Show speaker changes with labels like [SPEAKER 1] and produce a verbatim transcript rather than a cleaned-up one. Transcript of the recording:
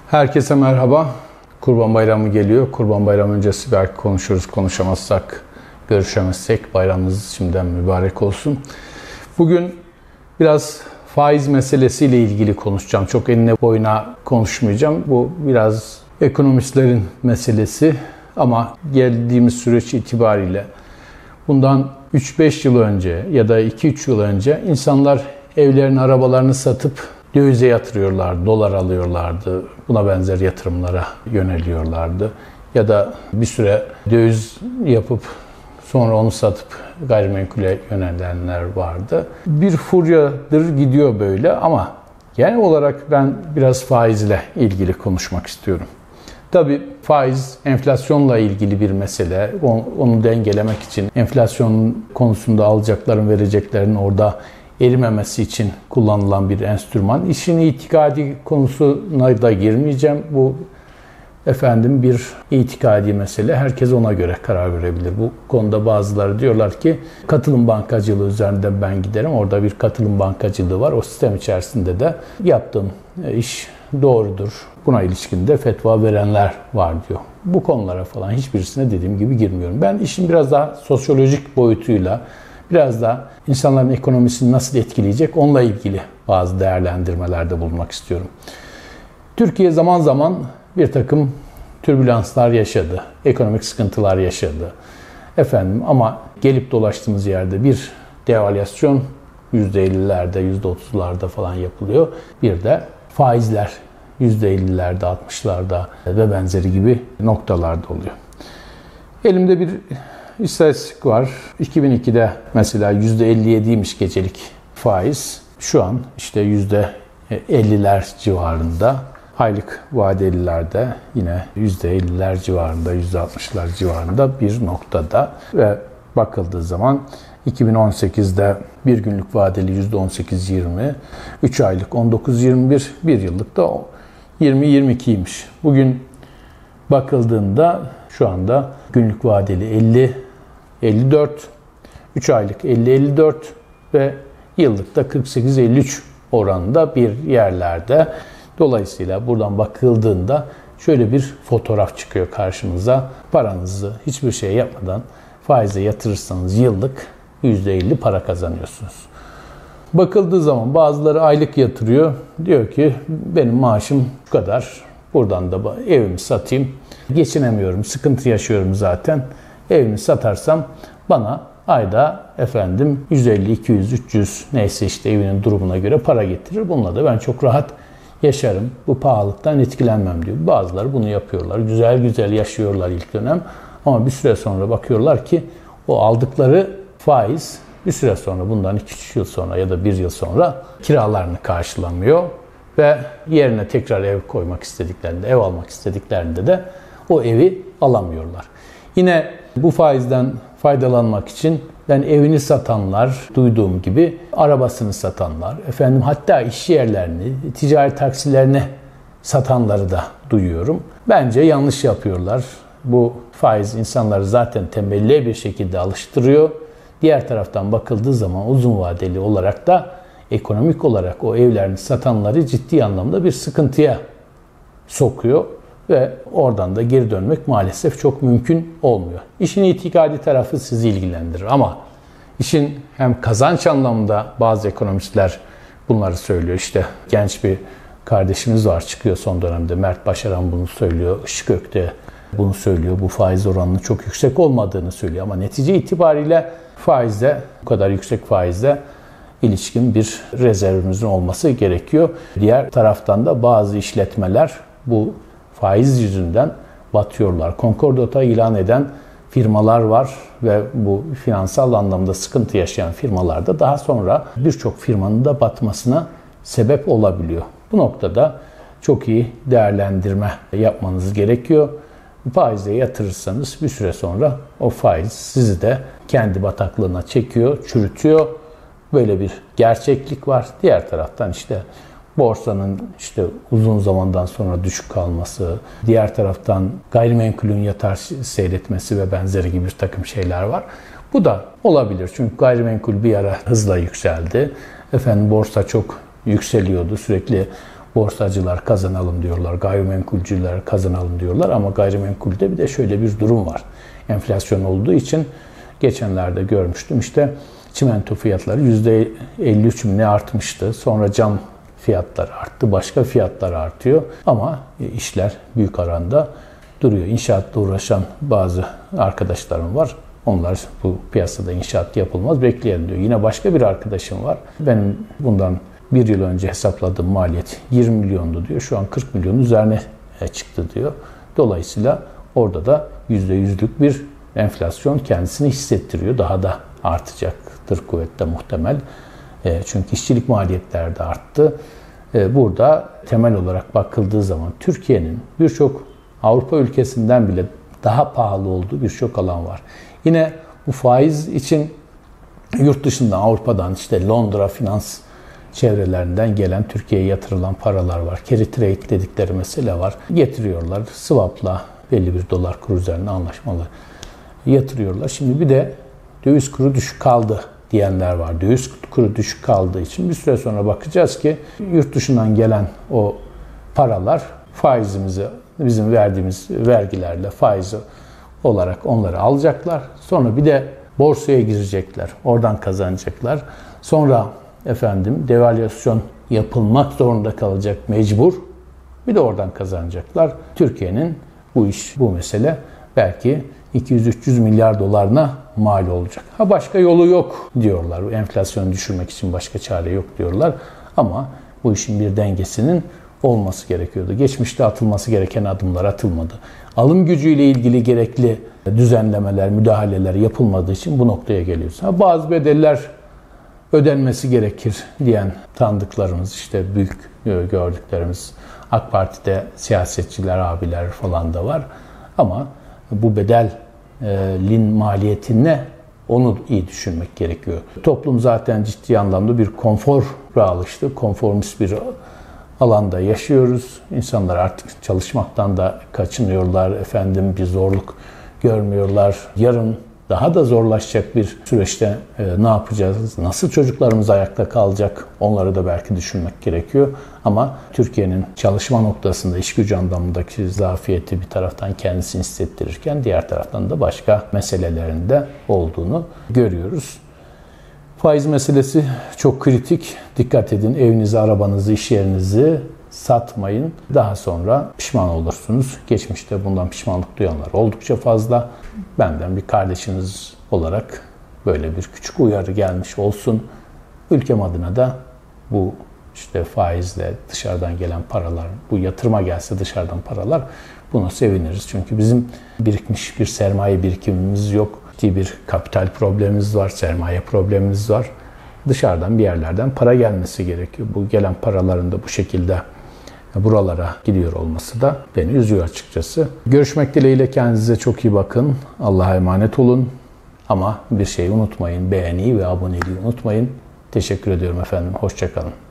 [SPEAKER 1] Herkese merhaba. Kurban Bayramı geliyor. Kurban Bayramı öncesi belki konuşuruz, konuşamazsak, görüşemezsek bayramınız şimdiden mübarek olsun. Bugün biraz faiz meselesiyle ilgili konuşacağım. Çok enine boyuna konuşmayacağım. Bu biraz ekonomistlerin meselesi ama geldiğimiz süreç itibariyle bundan üç beş yıl önce ya da iki üç yıl önce insanlar evlerini, arabalarını satıp dövize yatırıyorlardı, dolar alıyorlardı. Buna benzer yatırımlara yöneliyorlardı. Ya da bir süre döviz yapıp sonra onu satıp gayrimenkule yönelenler vardı. Bir furyadır gidiyor böyle ama genel olarak ben biraz faizle ilgili konuşmak istiyorum. Tabii faiz enflasyonla ilgili bir mesele. Onu dengelemek için enflasyon konusunda alacakların, vereceklerin orada erimemesi için kullanılan bir enstrüman. İşin itikadi konusuna da girmeyeceğim. Bu efendim bir itikadi mesele. Herkes ona göre karar verebilir. Bu konuda bazıları diyorlar ki katılım bankacılığı üzerinden ben giderim. Orada bir katılım bankacılığı var. O sistem içerisinde de yaptığım iş doğrudur. Buna ilişkin de fetva verenler var diyor. Bu konulara falan hiçbirisine dediğim gibi girmiyorum. Ben işin biraz daha sosyolojik boyutuyla, biraz da insanların ekonomisini nasıl etkileyecek onunla ilgili bazı değerlendirmelerde bulunmak istiyorum. Türkiye zaman zaman bir takım türbülanslar yaşadı, ekonomik sıkıntılar yaşadı. Efendim ama gelip dolaştığımız yerde bir devalüasyon yüzde ellilerde, yüzde otuzlarda falan yapılıyor. Bir de faizler yüzde ellilerde, altmışlarda ve benzeri gibi noktalarda oluyor. Elimde bir İstatistik var. iki bin ikide mesela yüzde elli yediymiş gecelik faiz. Şu an işte yüzde elliler civarında. Aylık vadelilerde yine yüzde elliler civarında, yüzde altmışlar civarında bir noktada. Ve bakıldığı zaman iki bin on sekizde bir günlük vadeli yüzde on sekiz yirmi, üç aylık on dokuz yirmi bir, bir yıllık da yirmi yirmi ikiymiş. Bugün bakıldığında şu anda günlük vadeli elli elli dört, üç aylık elli elli dört ve yıllıkta kırk sekiz elli üç oranında bir yerlerde. Dolayısıyla buradan bakıldığında şöyle bir fotoğraf çıkıyor karşımıza. Paranızı hiçbir şey yapmadan faize yatırırsanız yıllık yüzde elli para kazanıyorsunuz. Bakıldığı zaman bazıları aylık yatırıyor. Diyor ki benim maaşım şu kadar. Buradan da evimi satayım. Geçinemiyorum, sıkıntı yaşıyorum zaten. Evimi satarsam bana ayda efendim yüz elli, iki yüz, üç yüz neyse işte evinin durumuna göre para getirir. Bununla da ben çok rahat yaşarım. Bu pahalılıktan etkilenmem diyor. Bazıları bunu yapıyorlar. Güzel güzel yaşıyorlar ilk dönem. Ama bir süre sonra bakıyorlar ki o aldıkları faiz bir süre sonra bundan iki üç yıl sonra ya da bir yıl sonra kiralarını karşılamıyor. Ve yerine tekrar ev koymak istediklerinde, ev almak istediklerinde de o evi alamıyorlar. Yine bu faizden faydalanmak için ben evini satanlar, duyduğum gibi arabasını satanlar, efendim hatta iş yerlerini, ticari taksilerini satanları da duyuyorum. Bence yanlış yapıyorlar. Bu faiz insanları zaten tembelliğe bir şekilde alıştırıyor. Diğer taraftan bakıldığı zaman uzun vadeli olarak da ekonomik olarak o evlerini satanları ciddi anlamda bir sıkıntıya sokuyor. Ve oradan da geri dönmek maalesef çok mümkün olmuyor. İşin itikadi tarafı sizi ilgilendirir ama işin hem kazanç anlamında bazı ekonomistler bunları söylüyor. İşte genç bir kardeşimiz var çıkıyor son dönemde. Mert Başaran bunu söylüyor. Işık Ökte bunu söylüyor. Bu faiz oranının çok yüksek olmadığını söylüyor. Ama netice itibariyle faizde, bu kadar yüksek faizde ilişkin bir rezervimizin olması gerekiyor. Diğer taraftan da bazı işletmeler bu faiz yüzünden batıyorlar. Konkordata ilan eden firmalar var ve bu finansal anlamda sıkıntı yaşayan firmalarda daha sonra birçok firmanın da batmasına sebep olabiliyor. Bu noktada çok iyi değerlendirme yapmanız gerekiyor. Faize yatırırsanız bir süre sonra o faiz sizi de kendi bataklığına çekiyor, çürütüyor. Böyle bir gerçeklik var. Diğer taraftan işte borsanın işte uzun zamandan sonra düşük kalması, diğer taraftan gayrimenkulün yatar seyretmesi ve benzeri gibi bir takım şeyler var. Bu da olabilir. Çünkü gayrimenkul bir ara hızla yükseldi. Efendim borsa çok yükseliyordu. Sürekli borsacılar kazanalım diyorlar, gayrimenkulcüler kazanalım diyorlar ama gayrimenkulde bir de şöyle bir durum var. Enflasyon olduğu için geçenlerde görmüştüm işte çimento fiyatları yüzde elli üç mi ne artmıştı. Sonra cam fiyatları arttı, başka fiyatlar artıyor ama işler büyük oranda duruyor. İnşaatla uğraşan bazı arkadaşlarım var. Onlar bu piyasada inşaat yapılmaz bekleyelim diyor. Yine başka bir arkadaşım var. Benim bundan bir yıl önce hesapladığım maliyet yirmi milyondu diyor. Şu an kırk milyonun üzerine çıktı diyor. Dolayısıyla orada da yüzde yüzlük bir enflasyon kendisini hissettiriyor. Daha da artacaktır kuvvetle muhtemel. Çünkü işçilik maliyetleri de arttı. Burada temel olarak bakıldığı zaman Türkiye'nin birçok Avrupa ülkesinden bile daha pahalı olduğu birçok alan var. Yine bu faiz için yurt dışından, Avrupa'dan, işte Londra finans çevrelerinden gelen Türkiye'ye yatırılan paralar var. Carry trade dedikleri mesele var. Getiriyorlar, swap'la belli bir dolar kuru üzerine anlaşmalı yatırıyorlar. Şimdi bir de döviz kuru düşük kaldı diyenler var. Döviz kuru düşük kaldığı için bir süre sonra bakacağız ki yurt dışından gelen o paralar faizimizi, bizim verdiğimiz vergilerle faiz olarak onları alacaklar. Sonra bir de borsaya girecekler. Oradan kazanacaklar. Sonra efendim devalüasyon yapılmak zorunda kalacak mecbur. Bir de oradan kazanacaklar. Türkiye'nin bu iş, bu mesele belki iki yüz üç yüz milyar dolarına mal olacak. Ha başka yolu yok diyorlar. Enflasyonu düşürmek için başka çare yok diyorlar. Ama bu işin bir dengesinin olması gerekiyordu. Geçmişte atılması gereken adımlar atılmadı. Alım gücüyle ilgili gerekli düzenlemeler, müdahaleler yapılmadığı için bu noktaya geliyoruz. Ha, bazı bedeller ödenmesi gerekir diyen tanıdıklarımız, işte büyük gördüklerimiz, AK Parti'de siyasetçiler, abiler falan da var. Ama bu bedelin maliyeti ne? Onu iyi düşünmek gerekiyor. Toplum zaten ciddi anlamda bir konfora alıştı. Konformist bir alanda yaşıyoruz. İnsanlar artık çalışmaktan da kaçınıyorlar. Efendim bir zorluk görmüyorlar. Yarın daha da zorlaşacak bir süreçte e, ne yapacağız? Nasıl çocuklarımız ayakta kalacak? Onları da belki düşünmek gerekiyor. Ama Türkiye'nin çalışma noktasında iş gücü anlamındaki zafiyeti bir taraftan kendisini hissettirirken diğer taraftan da başka meselelerinde olduğunu görüyoruz. Faiz meselesi çok kritik. Dikkat edin, evinizi, arabanızı, iş yerinizi satmayın. Daha sonra pişman olursunuz. Geçmişte bundan pişmanlık duyanlar oldukça fazla. Benden bir kardeşiniz olarak böyle bir küçük uyarı gelmiş olsun. Ülkem adına da bu işte faizle dışarıdan gelen paralar, bu yatırıma gelse dışarıdan paralar, buna seviniriz. Çünkü bizim birikmiş bir sermaye birikimimiz yok. Bir kapital problemimiz var, sermaye problemimiz var. Dışarıdan bir yerlerden para gelmesi gerekiyor. Bu gelen paraların da bu şekilde buralara gidiyor olması da beni üzüyor açıkçası. Görüşmek dileğiyle, kendinize çok iyi bakın. Allah'a emanet olun. Ama bir şeyi unutmayın, beğeniyi ve aboneliği unutmayın. Teşekkür ediyorum efendim. Hoşça kalın.